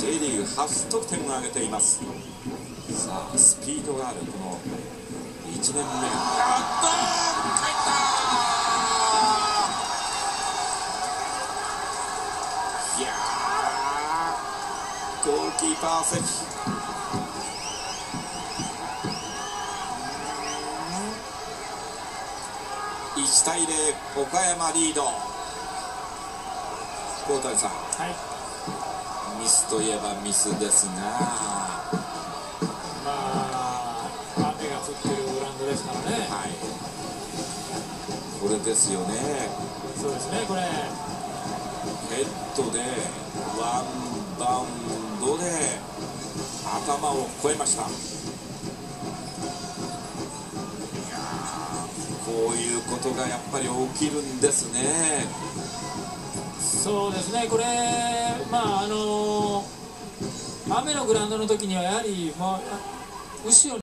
J リーグ初得点を挙げています。さあスピードがあるこの1年目。入ったいやー、ゴールキーパー関1対0、岡山リード。高谷さん、 はい、 ミスといえばミスですが、 まあ雨が降ってるグラウンドですからね。 はい、これですよね。 そうですね、これヘッドでワンバウンドで頭を越えました。こういうことがやっぱり起きるんですね。 そうですね、これまあ雨のグラウンドの時にはやはり後ろ